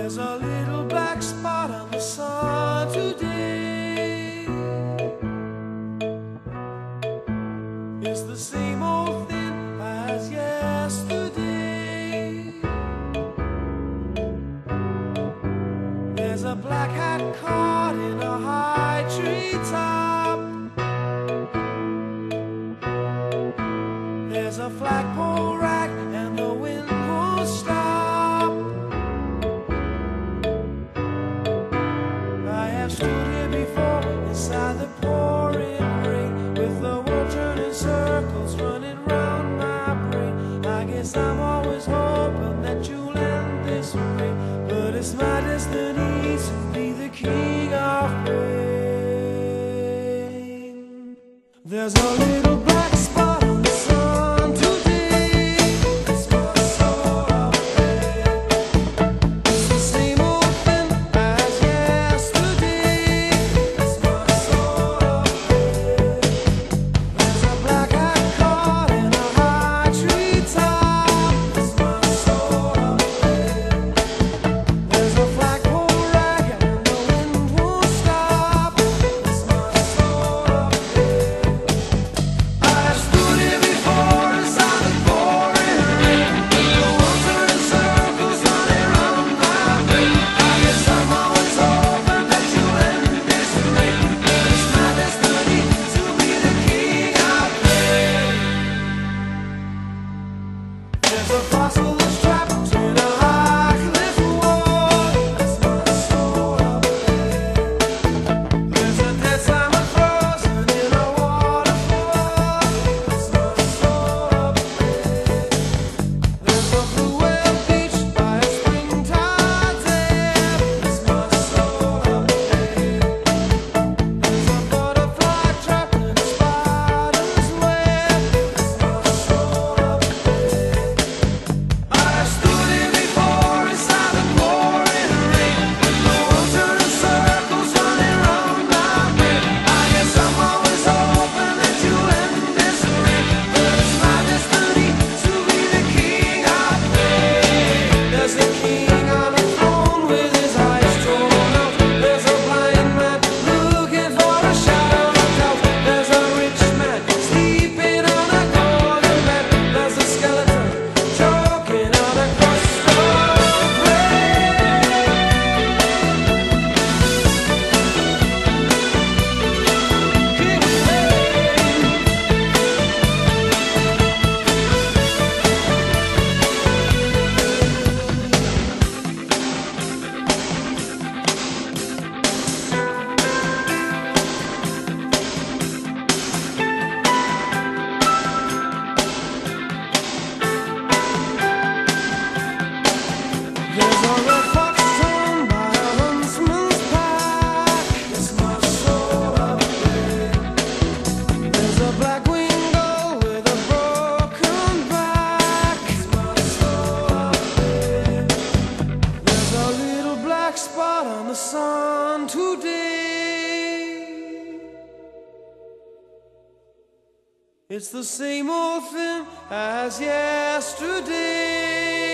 There's a little black spot on the sun today. It's the same old thing as yesterday. There's a black hat caught in a high tree top. There's a flagpole rack and the wind won't stop. I have stood here before inside the pouring rain, with the world turning circles running round my brain. I guess I'm always hoping that you'll end this way, but it's my destiny to be the king of rain. There's a little black spot on the sun today. It's my soul of pain. It's the same old thing as yesterday. It's my soul of pain. There's a black hat caught in a high tree top. It's my soul of pain. There's a flagpole rack and the wind won't stop. It's my soul of pain. I stood here before inside the pouring rain, with the world turning circles running round my brain. I guess I'm always hoping that you'll end this rain, but it's my destiny to be the king of rain. There's a fossil that's trapped in a high cliff wall. It's my soul of pain. There's a dead salmon frozen in a waterfall. It's my soul of pain. There's a blue whale beached by a springtide dam. It's my soul of pain. There's a butterfly trapped in a spider's web. It's my soul of pain. I stood here before inside the pouring rain, with the world turning circles running round my brain. I guess I'm always hoping that you'll end this rain, but it's my destiny to be the king of rain. There's a king on a throne with his eyes drawn out. There's a blind man looking for a shadow of doubt. There's a rich man sleeping on a golden bed. There's a skeleton choking on a crust of bread. King of rain. There's a red fox torn by a huntsman's pack. It's my soul of pain. There's a black winged gull with a broken back. It's my soul of pain. There's a little black spot on the sun today. It's the same old thing as yesterday.